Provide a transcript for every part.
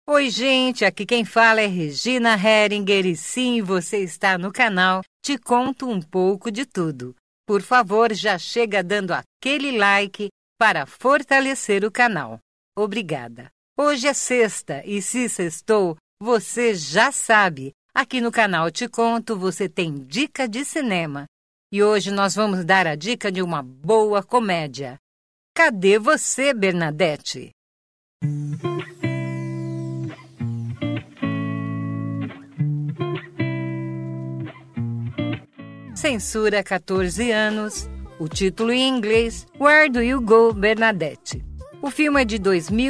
Oi, gente, aqui quem fala é Regina Heringer e sim, você está no canal Te Conto um Pouco de Tudo. Por favor, já chega dando aquele like para fortalecer o canal. Obrigada. Hoje é sexta e se sextou, você já sabe. Aqui no canal Te Conto você tem dica de cinema. E hoje nós vamos dar a dica de uma boa comédia. Cadê você, Bernadette? Censura 14 anos. O título em inglês, Where Do You Go, Bernadette? O filme é de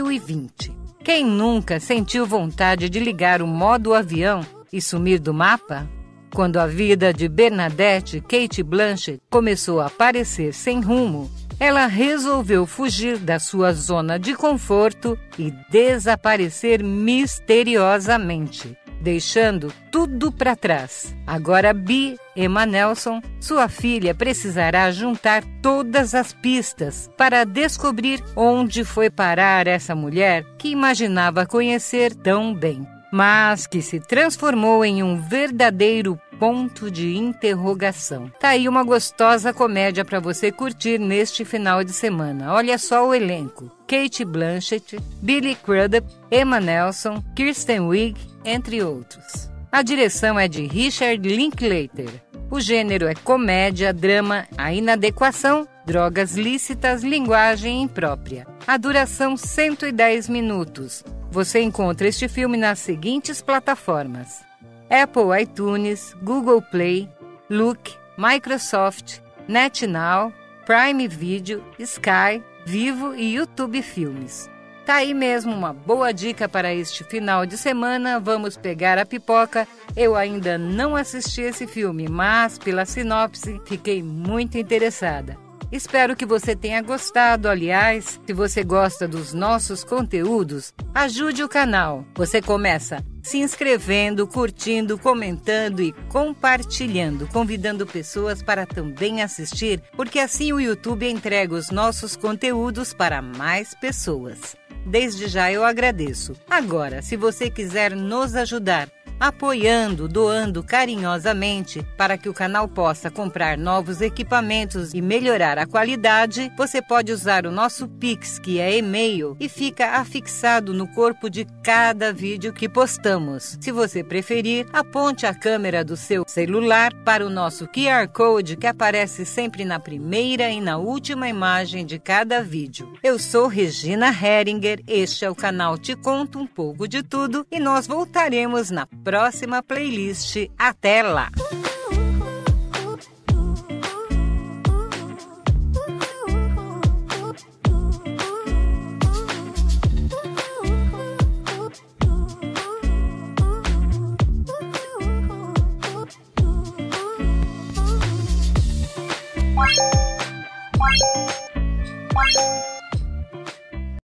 2020. Quem nunca sentiu vontade de ligar o modo avião e sumir do mapa? Quando a vida de Bernadette Cate Blanchett começou a parecer sem rumo, ela resolveu fugir da sua zona de conforto e desaparecer misteriosamente, deixando tudo para trás. Agora Bea Emma Nelson, sua filha, precisará juntar todas as pistas para descobrir onde foi parar essa mulher que imaginava conhecer tão bem, mas que se transformou em um verdadeiro ponto de interrogação. Tá aí uma gostosa comédia para você curtir neste final de semana. Olha só o elenco: Cate Blanchett, Billy Crudup, Emma Nelson, Kristen Wiig, entre outros. A direção é de Richard Linklater. O gênero é comédia, drama, a inadequação, drogas lícitas, linguagem imprópria. A duração 110 minutos. Você encontra este filme nas seguintes plataformas: Apple iTunes, Google Play, Look, Microsoft, NetNow, Prime Video, Sky, Vivo e YouTube Filmes. Tá aí mesmo uma boa dica para este final de semana. Vamos pegar a pipoca. Eu ainda não assisti esse filme, mas pela sinopse fiquei muito interessada. Espero que você tenha gostado. Aliás, se você gosta dos nossos conteúdos, ajude o canal. Você começa se inscrevendo, curtindo, comentando e compartilhando, convidando pessoas para também assistir, porque assim o YouTube entrega os nossos conteúdos para mais pessoas. Desde já eu agradeço. Agora, se você quiser nos ajudar, apoiando, doando carinhosamente para que o canal possa comprar novos equipamentos e melhorar a qualidade, você pode usar o nosso Pix, que é e-mail, e fica afixado no corpo de cada vídeo que postamos. Se você preferir, aponte a câmera do seu celular para o nosso QR Code que aparece sempre na primeira e na última imagem de cada vídeo. Eu sou Regina Heringer, este é o canal Te Conto um Pouco de Tudo e nós voltaremos na próxima playlist. Até lá!